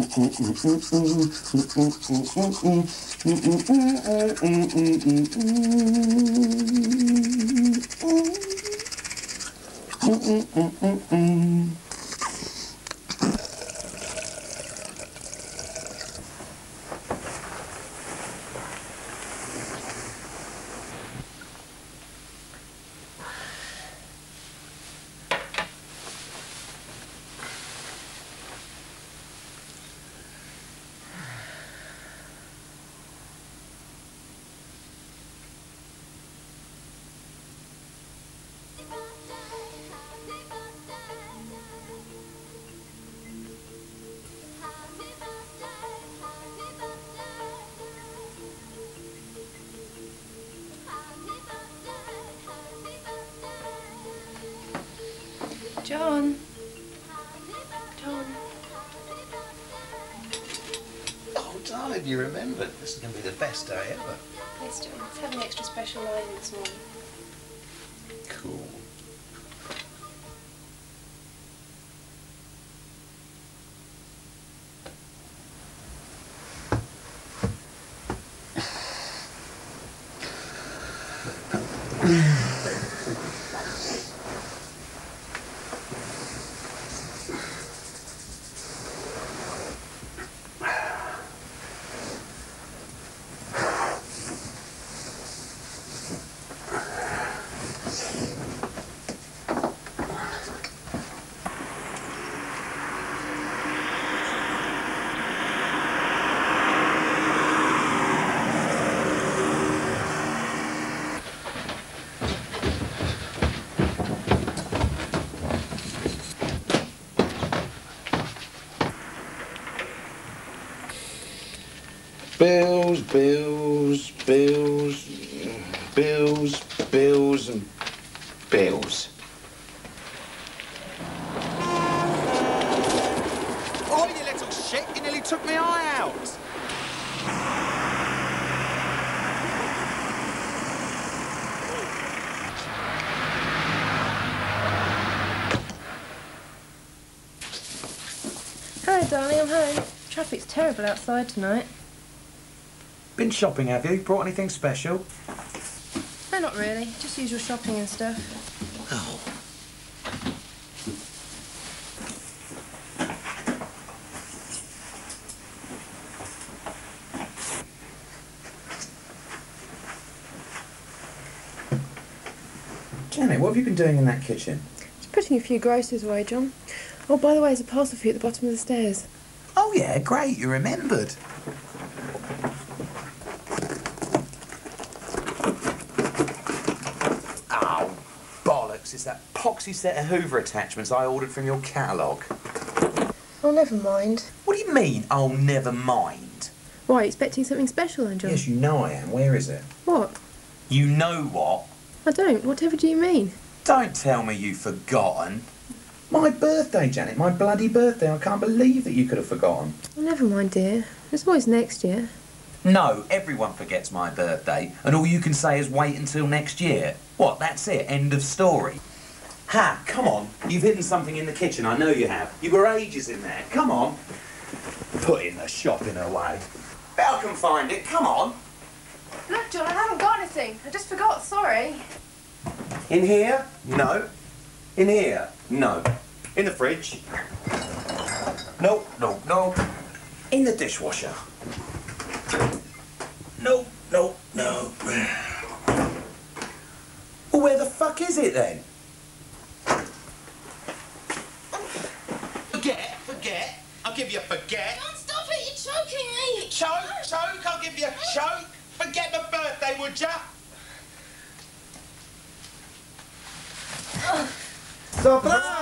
John. Oh, darling, you remembered. This is going to be the best day ever. Yes, John. Let's have an extra special line this morning. Cool. Bills, bills, bills, bills, bills and bills. Oh, you little shit! You nearly took my eye out! Hello, darling, I'm home. Traffic's terrible outside tonight. Been shopping, have you? Brought anything special? No, not really. Just usual shopping and stuff. Oh. Janet, what have you been doing in that kitchen? Just putting a few groceries away, John. Oh, by the way, there's a parcel for you at the bottom of the stairs. Oh, yeah, great, you remembered. Oh, bollocks, it's that poxy set of Hoover attachments I ordered from your catalogue. Oh, never mind. What do you mean, oh, never mind? Why, expecting something special then, John? Yes, you know I am. Where is it? What? You know what? I don't. Whatever do you mean? Don't tell me you've forgotten. My birthday, Janet, my bloody birthday. I can't believe that you could have forgotten. Oh, never mind, dear. It's always next year. No, everyone forgets my birthday, and all you can say is wait until next year. What, that's it? End of story. Ha, come on. You've hidden something in the kitchen, I know you have. You were ages in there. Come on. Putting the shopping away. Bet I can find it. Come on. Look, John, I haven't got anything. I just forgot, sorry. In here? No. In here? No. In the fridge? No, no, no. In the dishwasher? No, no, no. Well, where the fuck is it then? Forget. I'll give you a forget. Don't stop it, you're choking me. Choke, I'll give you a choke. Forget the birthday, would ya? Surprise!